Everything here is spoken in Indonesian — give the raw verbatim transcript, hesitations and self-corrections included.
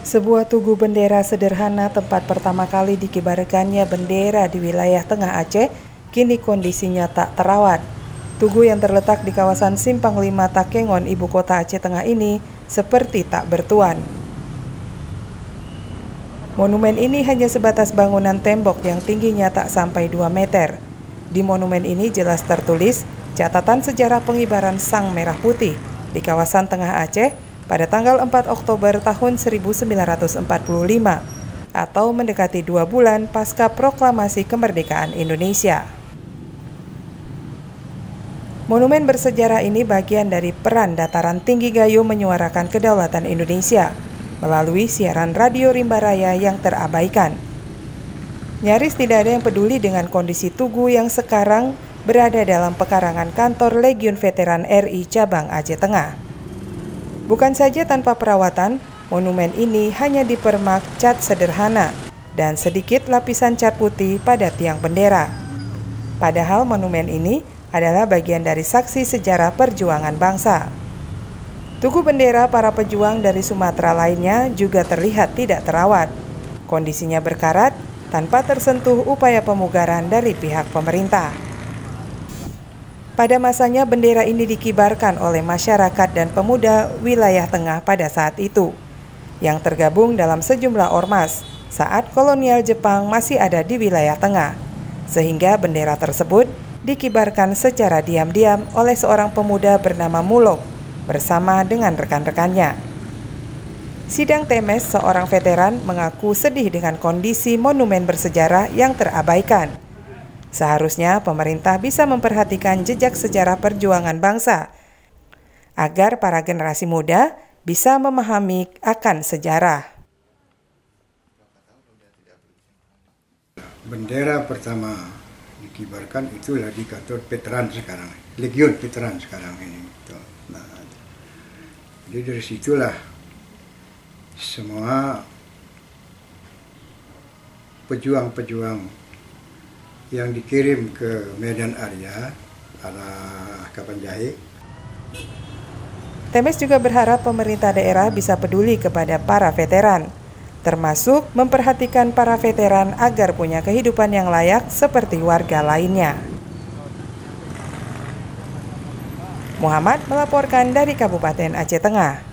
Sebuah tugu bendera sederhana tempat pertama kali dikibarkannya bendera di wilayah Tengah Aceh, kini kondisinya tak terawat. Tugu yang terletak di kawasan Simpang Lima Takengon, ibu kota Aceh Tengah ini, seperti tak bertuan. Monumen ini hanya sebatas bangunan tembok yang tingginya tak sampai dua meter. Di monumen ini jelas tertulis catatan sejarah pengibaran Sang Merah Putih di kawasan Tengah Aceh pada tanggal empat Oktober tahun seribu sembilan ratus empat puluh lima atau mendekati dua bulan pasca proklamasi kemerdekaan Indonesia. Monumen bersejarah ini bagian dari peran Dataran Tinggi Gayo menyuarakan kedaulatan Indonesia melalui siaran radio rimba raya yang terabaikan. Nyaris tidak ada yang peduli dengan kondisi tugu yang sekarang berada dalam pekarangan kantor Legiun Veteran R I Cabang Aceh Tengah. Bukan saja tanpa perawatan, monumen ini hanya dipermak cat sederhana dan sedikit lapisan cat putih pada tiang bendera. Padahal monumen ini adalah bagian dari saksi sejarah perjuangan bangsa. Tugu bendera para pejuang dari Sumatera lainnya juga terlihat tidak terawat. Kondisinya berkarat tanpa tersentuh upaya pemugaran dari pihak pemerintah. Pada masanya bendera ini dikibarkan oleh masyarakat dan pemuda wilayah tengah pada saat itu, yang tergabung dalam sejumlah ormas saat kolonial Jepang masih ada di wilayah tengah, sehingga bendera tersebut dikibarkan secara diam-diam oleh seorang pemuda bernama Mulok bersama dengan rekan-rekannya. Sidang Temes, seorang veteran, mengaku sedih dengan kondisi monumen bersejarah yang terabaikan. Seharusnya pemerintah bisa memperhatikan jejak sejarah perjuangan bangsa agar para generasi muda bisa memahami akan sejarah. Bendera pertama dikibarkan itulah di kantor veteran sekarang, Legiun Veteran sekarang ini. Nah, jadi dari situlah semua pejuang-pejuang yang dikirim ke Medan Area arah Kapanjahe. Temes juga berharap pemerintah daerah bisa peduli kepada para veteran, termasuk memperhatikan para veteran agar punya kehidupan yang layak seperti warga lainnya. Muhammad melaporkan dari Kabupaten Aceh Tengah.